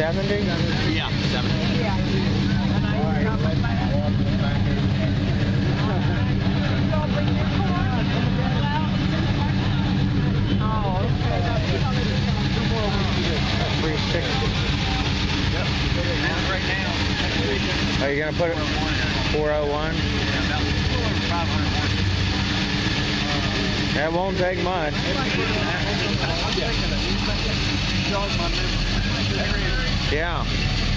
70? Yeah, 70. Yeah. Oh, okay. That's 360. Yep. And right now, Are you going to put it 401? yeah, about 500 horses. That won't take much. Yeah.